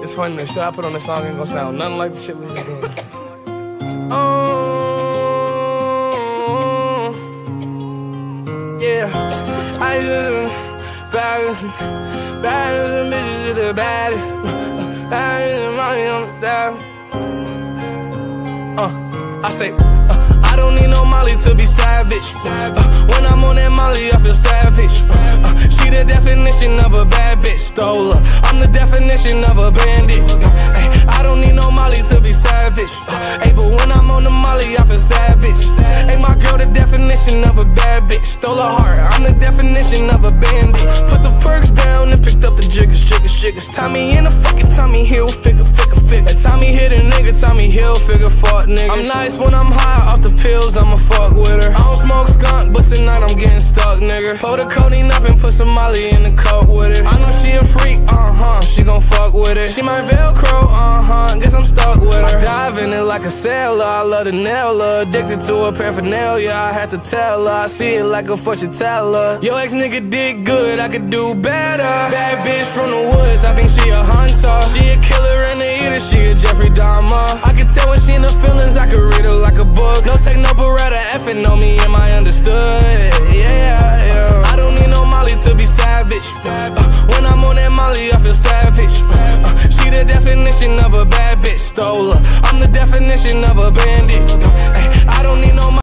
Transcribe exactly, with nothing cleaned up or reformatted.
It's funny, the shit I put on the song ain't gonna sound nothing like the shit we was doing. Oh, yeah. I just baddest, baddest bitches is the baddest. Baddest money on the dial. Uh, I say, uh, I don't need no Molly to be savage. Uh, when I'm on that Molly, I feel savage. Uh, she the definition of a bad bitch. Stole her. I'm the definition of a bandit. Uh, ay, I don't need no Molly to be savage. Uh, ay, but when I'm on the Molly, I feel savage. Hey, my girl, the definition of a bad bitch. Stole her heart. I'm the definition of a bandit. Put the perks down and picked up the jiggers, jiggers, jiggers. Tommy in the fucking Tommy Hilfiger, figure, figure. Tommy hit a nigga, Tommy Hilfiger, fuck niggas. I'm nice when I'm high off the pills, I'ma fuck with her. I don't smoke skunk, but tonight I'm getting stuck, nigga. Pull the codeine up and put some Molly in the cup with it. I know she a freak, uh-huh, she gon' fuck with it. She my Velcro, uh-huh, guess I'm stuck with her. I dive in it like a sailor, I love to nail her. Addicted to her paraphernalia, I had to tell her. I see it like a fortune teller. Yo ex nigga did good, I could do better. Bad bitch from the woods, I think she a hunter. She a killer and a eater, she a Jeffrey Dahmer. I can tell when she in the feelings, I could read her like a book. No take no beretta, effing on me, am I understood? Yeah, yeah. I don't need no Molly to be savage. Uh, when I'm on that Molly, I feel savage. Uh, she the definition of a bad bitch. Stole her. I'm the definition of a bandit. Uh, ay, I don't need no